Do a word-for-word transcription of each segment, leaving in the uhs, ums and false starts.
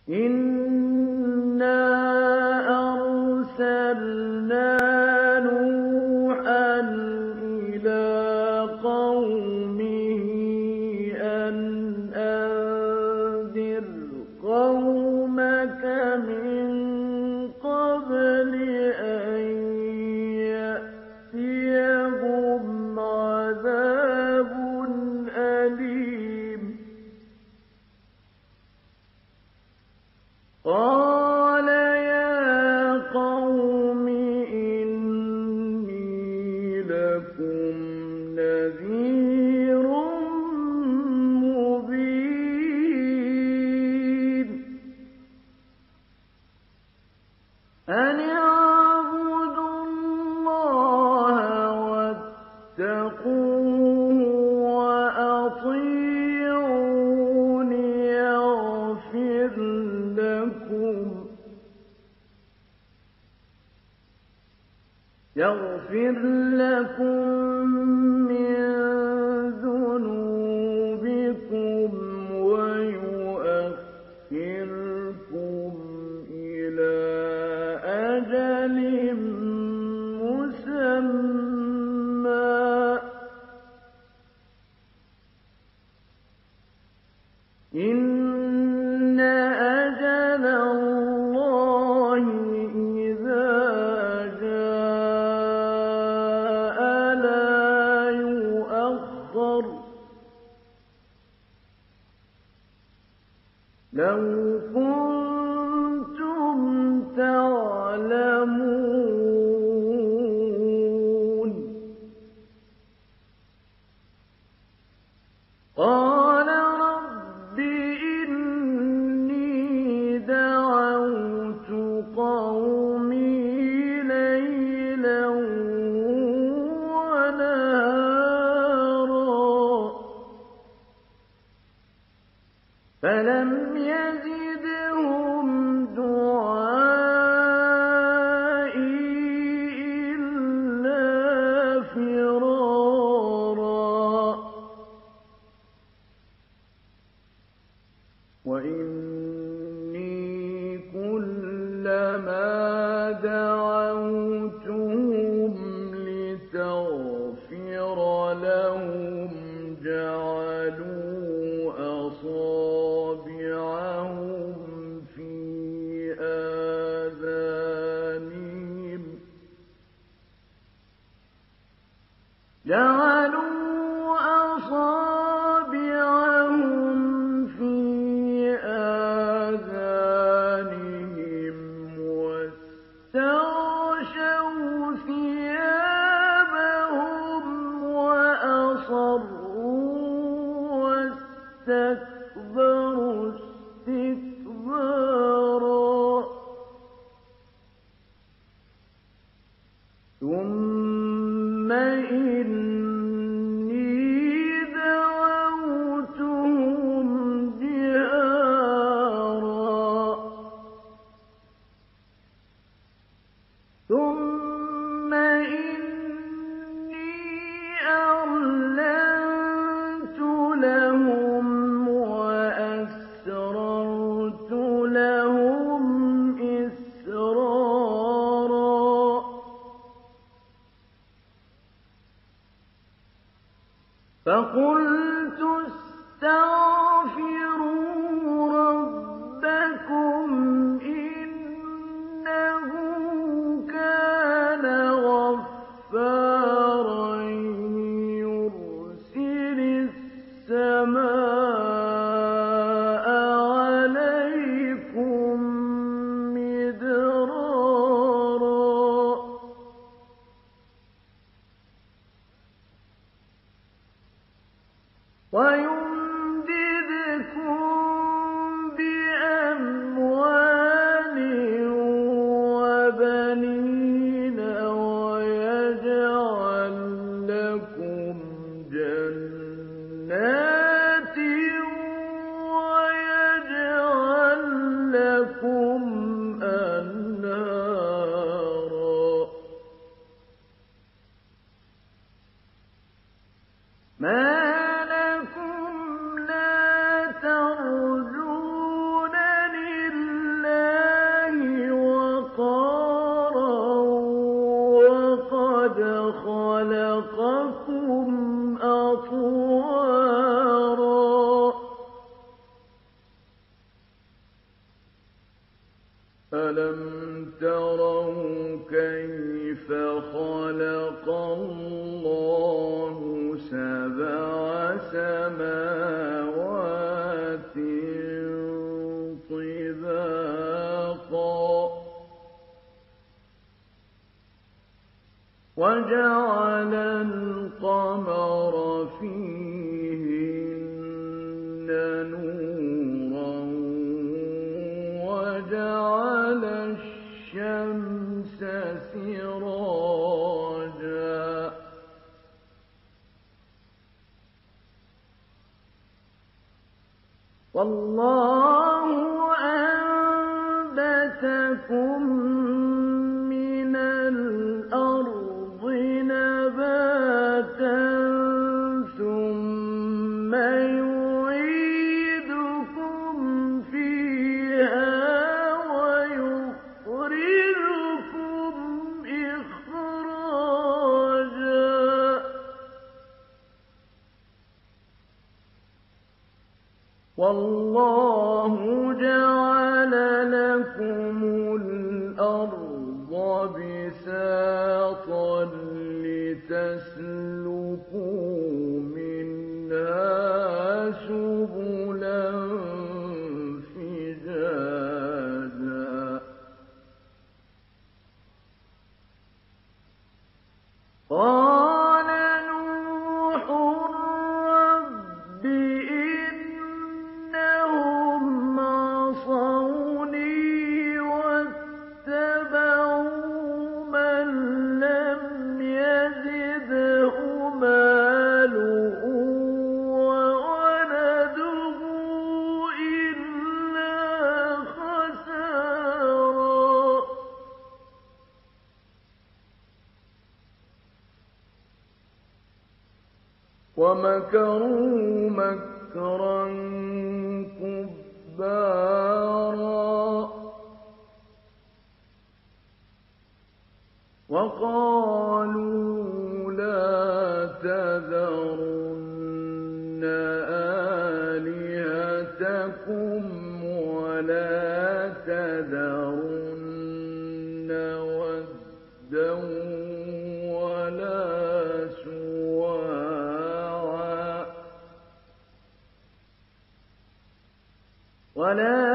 إِنَّا أَرْسَلْنَا نُوحًا إِلَىٰ قَوْمِهِ أَنْ أَنذِرْ قَوْمَكَ مِن قَبْلِ أَن يَأْتِيَهُمْ عَذَابٌ أَلِيمٌ قَالَ يَا قَوْمِ إِنِّي لَكُمْ نَذِيرٌ مُّبِينٌ أَنِ اعْبُدُوا اللَّهَ وَاتَّقُوهُ وَأَطِيعُونِ يَغْفِرْ لَكُم يَغْفِرْ لَكُم مِّن ذُنُوبِكُمْ وَيُؤَخِّرْكُمْ إِلَىٰ أَجَلٍ مُّسَمًّى ۚ إِنَّ أَجَلَ اللَّهِ إِذَا جَاءَ لَا يُؤَخَّرُ ۖ لَوْ كُنتُمْ تَعْلَمُونَ قَالَ رَبِّ إِنِّي دَعَوْتُ قَوْمِي لَيْلًا وَنَهَارًا فَلَمْ يَزِدْهُمْ دُعَائِي إِلَّا فِرَارًا وَإِنِّي كُلَّمَا دَعَوْتُهُمْ لِتَغْفِرَ لَهُمْ جَعَلُوا أَصَابِعَهُمْ فِي آذَانِهِمْ جعلوا أصابعهم في آذانهم واستغشوا ثيابهم وأصروا واستكبروا استكبارا ثُمَّ إِنَّ أَلَمْ تَرَوْا كَيْفَ خَلَقَ اللَّهُ سَبْعَ سَمَاوَاتٍ طِبَاقًا وَجَعَلَ الْقَمَرَ فِيهِنَّ نُورًا وَجَعَلَ الشَّمْسَ سِرَاجًا وَاللَّهُ أَنبَتَكُم مِّنَ الْأَرْضِ نَبَاتًا ثُمَّ يُعِيدُكُمْ فِيهَا وَيُخْرِجُكُمْ إِخْرَاجًا وَاللَّهُ جَعَلَ لَكُمُ الْأَرْضَ بِسَاطًا لِّتَسْلُكُوا مِنْهَا سُبُلًا فِجَاجًا قَالَ نُوحٌ رَّبِّ إِنَّهُمْ عَصَوْنِي وَاتَّبَعُوا مَن لَّمْ يَزِدْهُ مَالُهُ وَوَلَدُهُ إِلَّا خَسَارًا وَمَكَرُوا مَكْرًا كُبَّارًا وَقَالُوا لَا تَذَرُنَّ آلِهَتَكُمْ وَلَا تَذَرُنَّ وَدًّا وَلَا سُوَاعًا وَلَا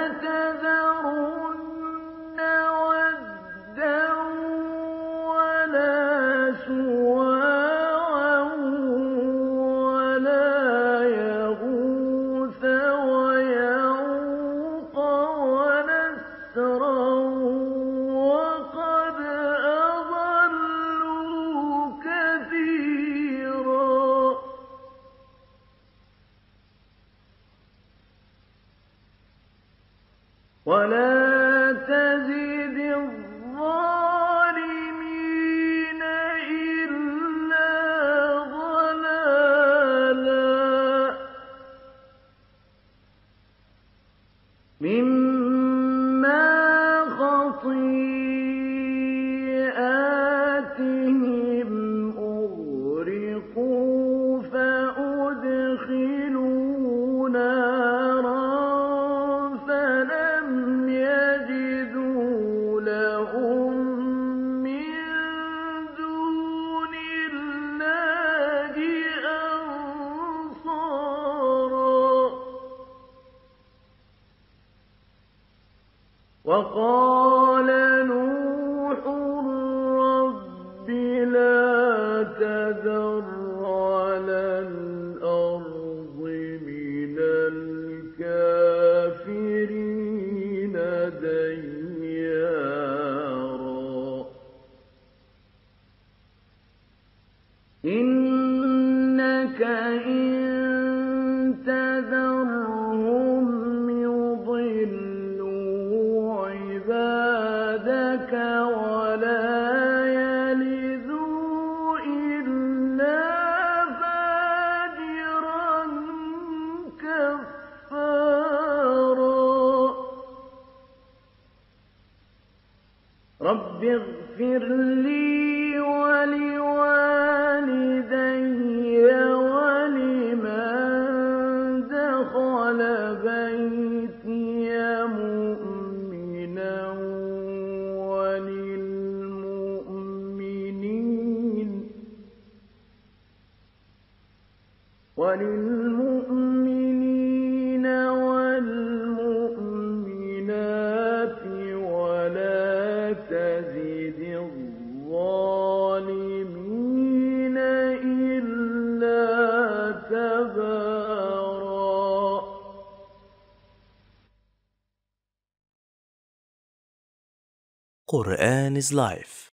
تَذَرُنَّ وَدًّا وَلَا سُوَاعًا وَلَا يَغُوثَ وَيَعُوقَ وَنَسْرًا وَقَدْ أَضَلُّوا كَثِيرًا وَلَا تَزِدِ الظَّالِمِينَ إِلَّا ضَلَالًا مِّمَّا خَطِيئَاتِهِمْ أُغْرِقُوا فَأُدْخِلُوا نَارًا فَلَمْ يَجِدُوا لَهُم مِّن دُونِ اللَّهِ أَنصَارًا وَقَالَ نُوحٌ رَّبِّ لَا تَذَرْ عَلَى الْأَرْضِ مِنَ الْكَافِرِينَ دَيَّارًا إِنَّكَ إِن تَذَرْهُمْ يُضِلُّوا عِبَادَكَ وَلَا يَلِدُوا إِلَّا فَاجِرًا كَفَّارًا رَّبِّ اغْفِرْ لِي وَلِوَالِدَيَّ وَلِمَن دَخَلَ بَيْتِيَ مُؤْمِنًا نَهَارًا Quran is life.